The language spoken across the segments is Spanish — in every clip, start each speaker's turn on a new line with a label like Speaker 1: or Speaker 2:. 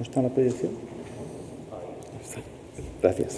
Speaker 1: está la proyección? Gracias.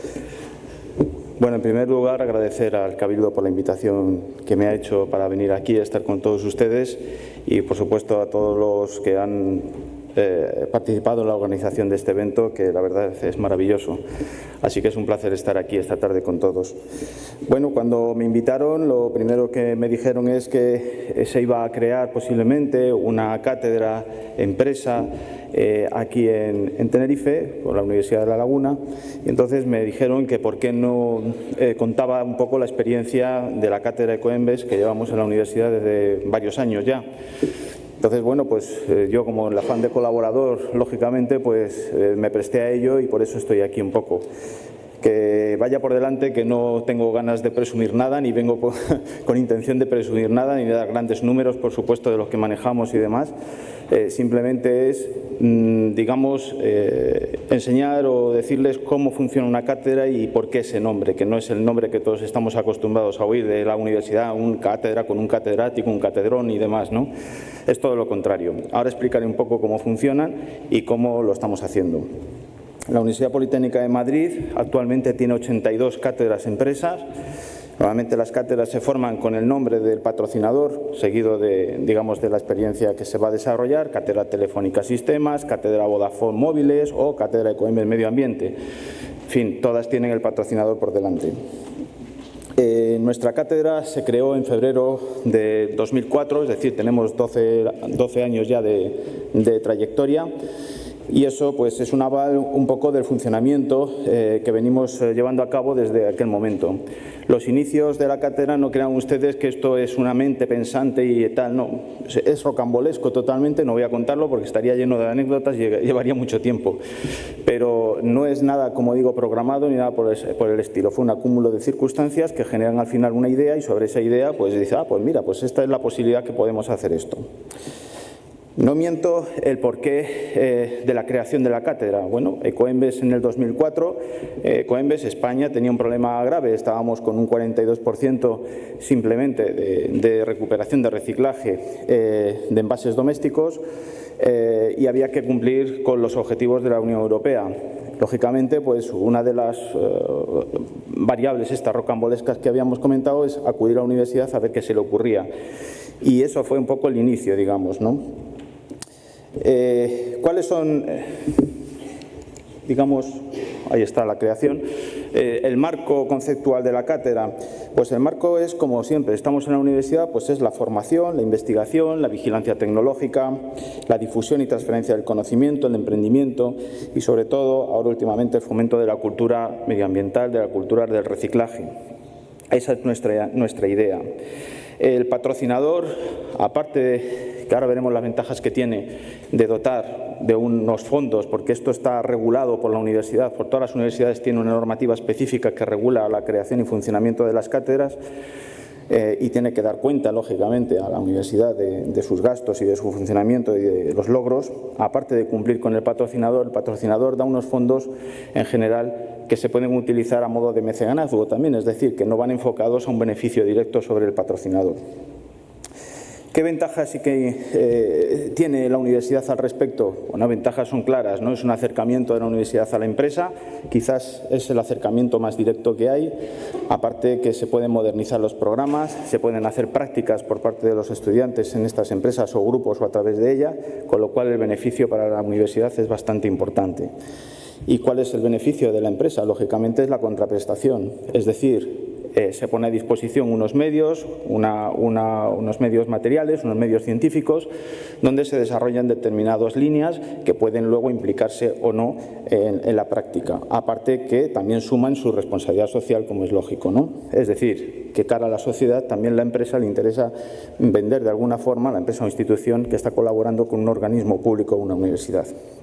Speaker 1: Bueno, en primer lugar, agradecer al Cabildo por la invitación que me ha hecho para venir aquí a estar con todos ustedes y, por supuesto, a todos los que han participado en la organización de este evento, que la verdad es maravilloso. Así que es un placer estar aquí esta tarde con todos. Bueno, cuando me invitaron, lo primero que me dijeron es que se iba a crear posiblemente una cátedra empresa aquí en Tenerife, por la Universidad de La Laguna, y entonces me dijeron que por qué no contaba un poco la experiencia de la cátedra Ecoembes que llevamos en la universidad desde varios años ya. Entonces, bueno, pues yo como en el afán de colaborador, lógicamente, pues me presté a ello y por eso estoy aquí un poco. Que vaya por delante que no tengo ganas de presumir nada, ni vengo con intención de presumir nada, ni de dar grandes números, por supuesto, de los que manejamos y demás. Simplemente es, digamos, enseñar o decirles cómo funciona una cátedra y por qué ese nombre, que no es el nombre que todos estamos acostumbrados a oír de la universidad, un cátedra con un catedrático, un catedrón y demás, ¿no? Es todo lo contrario. Ahora explicaré un poco cómo funcionan y cómo lo estamos haciendo. La Universidad Politécnica de Madrid actualmente tiene 82 cátedras empresas. Normalmente las cátedras se forman con el nombre del patrocinador, seguido de, digamos, de la experiencia que se va a desarrollar: cátedra Telefónica Sistemas, cátedra Vodafone Móviles o cátedra Ecoembes Medio Ambiente. En fin, todas tienen el patrocinador por delante. Nuestra cátedra se creó en febrero de 2004, es decir, tenemos 12 años ya de trayectoria. Y eso pues es un aval un poco del funcionamiento que venimos llevando a cabo desde aquel momento. Los inicios de la cátedra, no crean ustedes que esto es una mente pensante y tal, no. Es rocambolesco totalmente, no voy a contarlo porque estaría lleno de anécdotas y llevaría mucho tiempo. Pero no es nada, como digo, programado ni nada por el estilo. Fue un acúmulo de circunstancias que generan al final una idea y sobre esa idea pues dice, pues mira, pues esta es la posibilidad que podemos hacer esto. No miento el porqué de la creación de la cátedra. Bueno, Ecoembes en el 2004, Ecoembes España tenía un problema grave. Estábamos con un 42% simplemente de recuperación de reciclaje de envases domésticos y había que cumplir con los objetivos de la Unión Europea. Lógicamente, pues una de las variables estas rocambolescas que habíamos comentado es acudir a la universidad a ver qué se le ocurría. Y eso fue un poco el inicio, digamos, ¿no? ¿Cuáles son, digamos, ahí está la creación, el marco conceptual de la cátedra? Pues el marco es, como siempre, estamos en la universidad, pues es la formación, la investigación, la vigilancia tecnológica, la difusión y transferencia del conocimiento, el emprendimiento y, sobre todo, ahora últimamente, el fomento de la cultura medioambiental, de la cultura del reciclaje. Esa es nuestra idea. El patrocinador, aparte de que ahora veremos las ventajas que tiene de dotar de unos fondos, porque esto está regulado por la universidad, por todas las universidades tiene una normativa específica que regula la creación y funcionamiento de las cátedras y tiene que dar cuenta, lógicamente, a la universidad de sus gastos y de su funcionamiento y de los logros. Aparte de cumplir con el patrocinador da unos fondos en general que se pueden utilizar a modo de mecenazgo también, es decir, que no van enfocados a un beneficio directo sobre el patrocinador. ¿Qué ventajas sí que tiene la universidad al respecto? Bueno, ventajas son claras, ¿no? Es un acercamiento de la universidad a la empresa, quizás es el acercamiento más directo que hay, aparte que se pueden modernizar los programas, se pueden hacer prácticas por parte de los estudiantes en estas empresas o grupos o a través de ella, con lo cual el beneficio para la universidad es bastante importante. ¿Y cuál es el beneficio de la empresa? Lógicamente es la contraprestación, es decir, se pone a disposición unos medios, unos medios materiales, unos medios científicos, donde se desarrollan determinadas líneas que pueden luego implicarse o no en la práctica. Aparte que también suman su responsabilidad social, como es lógico, ¿no? Es decir, que cara a la sociedad también la empresa le interesa vender de alguna forma, la empresa o institución que está colaborando con un organismo público o una universidad.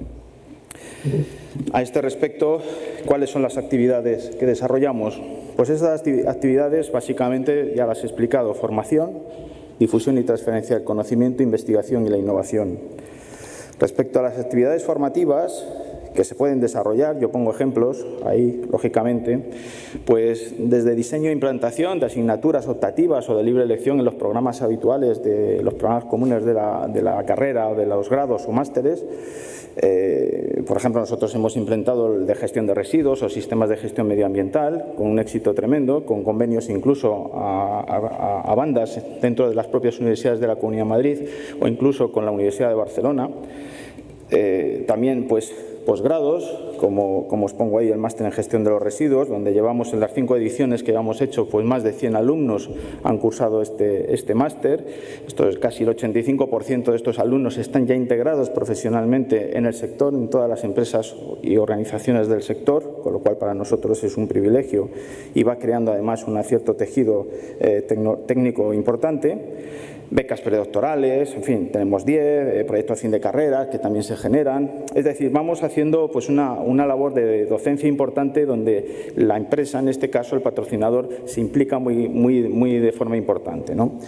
Speaker 1: A este respecto, ¿cuáles son las actividades que desarrollamos? Pues estas actividades básicamente ya las he explicado: formación, difusión y transferencia del conocimiento, investigación y la innovación. Respecto a las actividades formativas que se pueden desarrollar, yo pongo ejemplos ahí, lógicamente, pues desde diseño e implantación de asignaturas optativas o de libre elección en los programas habituales, de los programas comunes de la carrera o de los grados o másteres, Por ejemplo, nosotros hemos implementado el de gestión de residuos o sistemas de gestión medioambiental con un éxito tremendo, con convenios incluso a bandas dentro de las propias universidades de la Comunidad de Madrid o incluso con la Universidad de Barcelona. También, pues, posgrados, como os pongo ahí el máster en gestión de los residuos, donde llevamos en las 5 ediciones que hemos hecho, pues más de 100 alumnos han cursado este máster. Esto es casi el 85% de estos alumnos están ya integrados profesionalmente en el sector, en todas las empresas y organizaciones del sector, con lo cual para nosotros es un privilegio y va creando además un cierto tejido técnico importante. Becas predoctorales, en fin, tenemos 10, proyectos fin de carrera que también se generan. Es decir, vamos haciendo pues una labor de docencia importante donde la empresa, en este caso el patrocinador, se implica muy de forma importante, ¿no?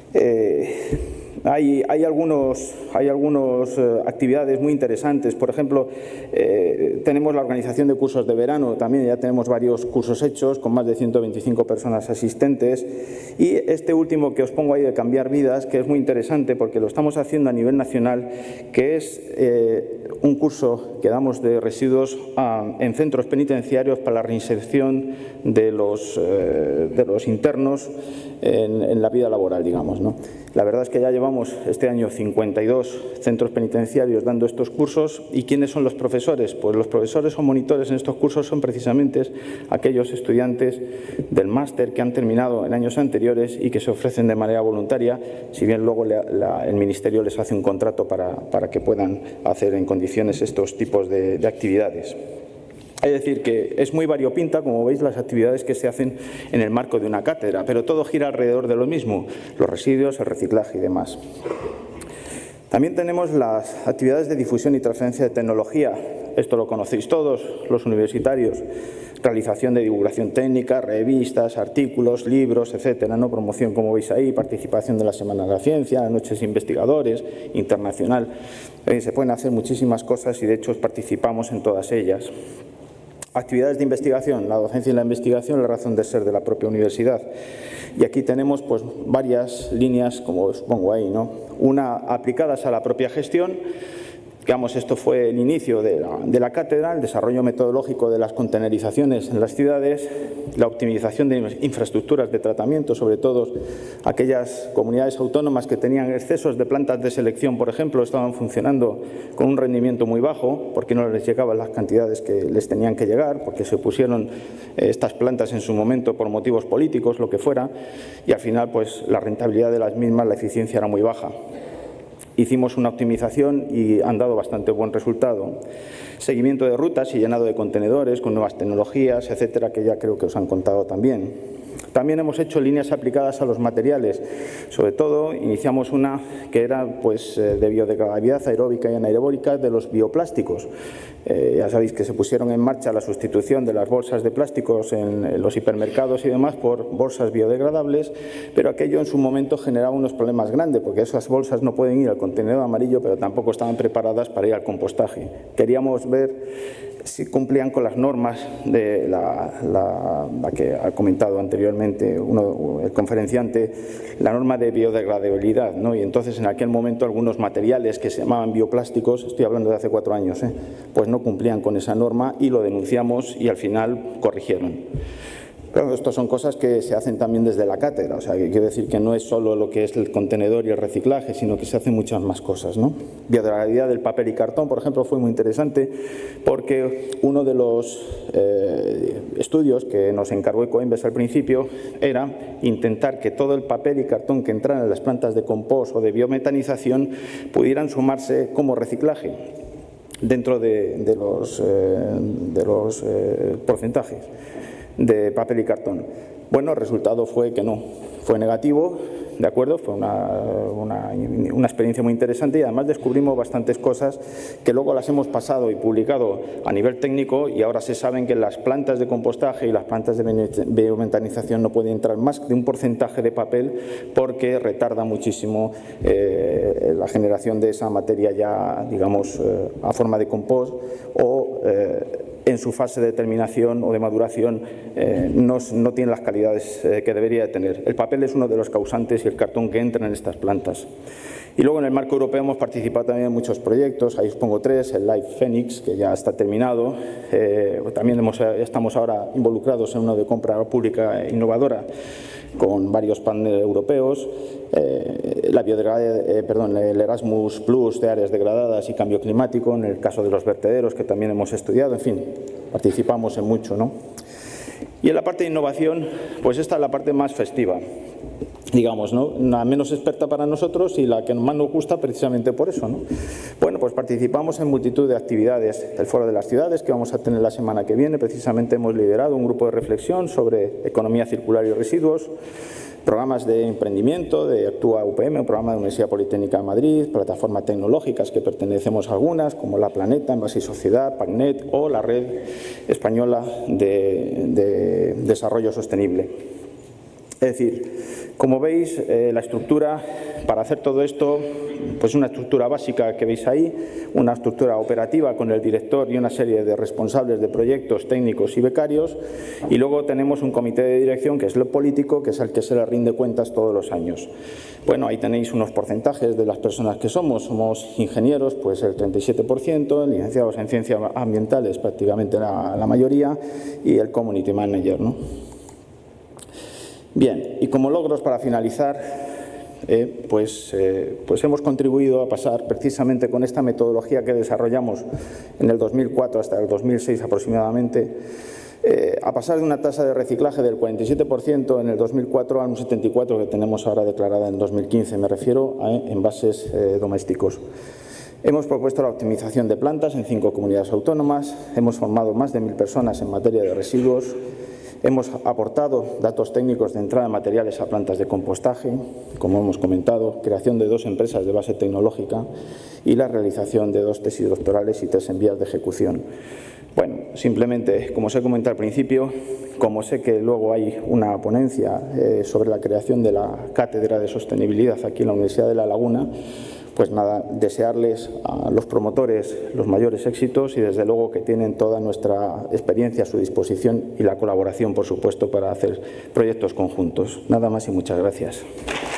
Speaker 1: Hay algunas actividades muy interesantes. Por ejemplo, tenemos la organización de cursos de verano. También ya tenemos varios cursos hechos con más de 125 personas asistentes. Y este último que os pongo ahí de Cambiar Vidas, que es muy interesante porque lo estamos haciendo a nivel nacional, que es un curso que damos de residuos en centros penitenciarios para la reinserción de los internos en la vida laboral, digamos, ¿no? La verdad es que ya llevamos este año 52 centros penitenciarios dando estos cursos. ¿Y quiénes son los profesores? Pues los profesores o monitores en estos cursos son precisamente aquellos estudiantes del máster que han terminado en años anteriores y que se ofrecen de manera voluntaria, si bien luego el Ministerio les hace un contrato para que puedan hacer en condiciones estos tipos de actividades. Es decir, que es muy variopinta, como veis, las actividades que se hacen en el marco de una cátedra, pero todo gira alrededor de lo mismo, los residuos, el reciclaje y demás. También tenemos las actividades de difusión y transferencia de tecnología. Esto lo conocéis todos, los universitarios. Realización de divulgación técnica, revistas, artículos, libros, etcétera, ¿no? Promoción, como veis ahí, participación de la Semana de la Ciencia, las noches investigadores, internacional. Se pueden hacer muchísimas cosas y, de hecho, participamos en todas ellas. Actividades de investigación, la docencia y la investigación, la razón de ser de la propia universidad. Y aquí tenemos pues varias líneas, como os pongo ahí, ¿no? Una aplicadas a la propia gestión. Digamos, esto fue el inicio de la cátedra, el desarrollo metodológico de las contenerizaciones en las ciudades, la optimización de infraestructuras de tratamiento, sobre todo aquellas comunidades autónomas que tenían excesos de plantas de selección, por ejemplo, estaban funcionando con un rendimiento muy bajo porque no les llegaban las cantidades que les tenían que llegar, porque se pusieron estas plantas en su momento por motivos políticos, lo que fuera, y al final pues la rentabilidad de las mismas, la eficiencia era muy baja. Hicimos una optimización y han dado bastante buen resultado. Seguimiento de rutas y llenado de contenedores con nuevas tecnologías, etcétera, que ya creo que os han contado también. También hemos hecho líneas aplicadas a los materiales. Sobre todo, iniciamos una que era pues, de biodegradabilidad aeróbica y anaeróbica de los bioplásticos. Ya sabéis que se pusieron en marcha la sustitución de las bolsas de plásticos en los hipermercados y demás por bolsas biodegradables, pero aquello en su momento generaba unos problemas grandes, porque esas bolsas no pueden ir al contenedor amarillo, pero tampoco estaban preparadas para ir al compostaje. Queríamos ver si cumplían con las normas de la que ha comentado anteriormente el conferenciante, la norma de biodegradabilidad, ¿no? Y entonces en aquel momento algunos materiales que se llamaban bioplásticos, estoy hablando de hace 4 años, pues no cumplían con esa norma y lo denunciamos y al final corrigieron. Pero estas son cosas que se hacen también desde la cátedra, o sea, que quiero decir que no es solo lo que es el contenedor y el reciclaje, sino que se hacen muchas más cosas, ¿no? Biodegradabilidad del papel y cartón, por ejemplo, fue muy interesante porque uno de los estudios que nos encargó Ecoembes al principio era intentar que todo el papel y cartón que entraran en las plantas de compost o de biometanización pudieran sumarse como reciclaje dentro de los porcentajes de papel y cartón. Bueno, el resultado fue que no, fue negativo, ¿de acuerdo? Fue una experiencia muy interesante y además descubrimos bastantes cosas que luego las hemos pasado y publicado a nivel técnico y ahora se saben que las plantas de compostaje y las plantas de biometanización no pueden entrar más de un porcentaje de papel porque retarda muchísimo la generación de esa materia ya, digamos, a forma de compost o en su fase de terminación o de maduración no tiene las calidades que debería de tener. El papel es uno de los causantes y el cartón que entran en estas plantas. Y luego en el marco europeo hemos participado también en muchos proyectos, ahí os pongo 3, el Life Phoenix, que ya está terminado, también estamos ahora involucrados en uno de compra pública innovadora con varios paneles europeos, el Erasmus Plus de áreas degradadas y cambio climático, en el caso de los vertederos que también hemos estudiado, en fin, participamos en mucho, ¿no? Y en la parte de innovación, pues esta es la parte más festiva, digamos, ¿no? La menos experta para nosotros y la que más nos gusta precisamente por eso, ¿no? Bueno, pues participamos en multitud de actividades. El Foro de las Ciudades, que vamos a tener la semana que viene, precisamente hemos liderado un grupo de reflexión sobre economía circular y residuos, programas de emprendimiento de Actúa UPM, un programa de la Universidad Politécnica de Madrid, plataformas tecnológicas que pertenecemos a algunas, como La Planeta, Envase y Sociedad, PACNET o la Red Española de Desarrollo Sostenible. Es decir, como veis, la estructura para hacer todo esto, pues una estructura básica que veis ahí, una estructura operativa con el director y una serie de responsables de proyectos técnicos y becarios, y luego tenemos un comité de dirección que es lo político, que es al que se le rinde cuentas todos los años. Bueno, ahí tenéis unos porcentajes de las personas que somos ingenieros, pues el 37%, licenciados en ciencias ambientales prácticamente la mayoría, y el community manager, ¿no? Bien, y como logros para finalizar, pues hemos contribuido a pasar precisamente con esta metodología que desarrollamos en el 2004 hasta el 2006 aproximadamente, a pasar de una tasa de reciclaje del 47% en el 2004 a un 74% que tenemos ahora declarada en 2015, me refiero a envases domésticos. Hemos propuesto la optimización de plantas en 5 comunidades autónomas, hemos formado más de 1000 personas en materia de residuos. Hemos aportado datos técnicos de entrada de materiales a plantas de compostaje, como hemos comentado, creación de 2 empresas de base tecnológica y la realización de 2 tesis doctorales y 3 en vías de ejecución. Bueno, simplemente, como os he comentado al principio, como sé que luego hay una ponencia sobre la creación de la Cátedra de Sostenibilidad aquí en la Universidad de La Laguna, pues nada, desearles a los promotores los mayores éxitos y desde luego que tienen toda nuestra experiencia a su disposición y la colaboración, por supuesto, para hacer proyectos conjuntos. Nada más y muchas gracias.